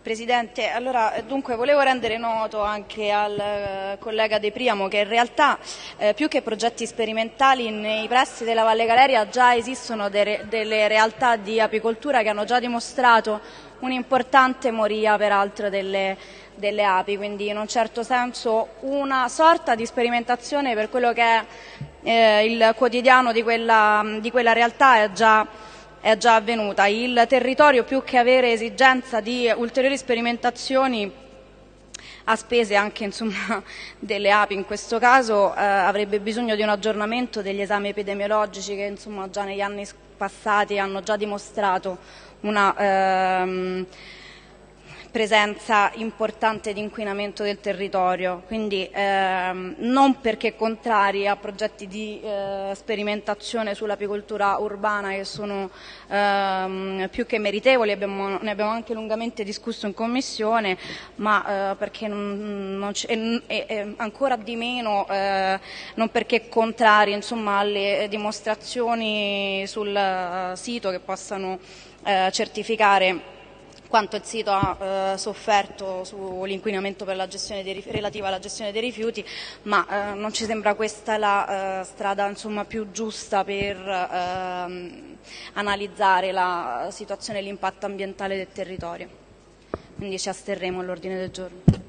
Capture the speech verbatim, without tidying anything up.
Presidente, allora, dunque volevo rendere noto anche al eh, collega De Priamo che in realtà eh, più che progetti sperimentali nei pressi della Valle Galeria già esistono de delle realtà di apicoltura che hanno già dimostrato un'importante moria peraltro delle, delle api, quindi in un certo senso una sorta di sperimentazione per quello che è eh, il quotidiano di quella, di quella realtà è già è già avvenuta. Il territorio, più che avere esigenza di ulteriori sperimentazioni a spese anche insomma, delle api in questo caso, eh, avrebbe bisogno di un aggiornamento degli esami epidemiologici che insomma, già negli anni passati hanno già dimostrato una ehm, presenza importante di inquinamento del territorio, quindi ehm, non perché contrari a progetti di eh, sperimentazione sull'apicoltura urbana che sono ehm, più che meritevoli, abbiamo, ne abbiamo anche lungamente discusso in Commissione, ma eh, perché non, non e, e, ancora di meno eh, non perché contrari insomma, alle dimostrazioni sul uh, sito che possano eh, certificare quanto il sito ha eh, sofferto sull'inquinamento relativa alla gestione dei rifiuti, ma eh, non ci sembra questa la eh, strada insomma, più giusta per eh, analizzare la situazione e l'impatto ambientale del territorio. Quindi ci asterremo all'ordine del giorno.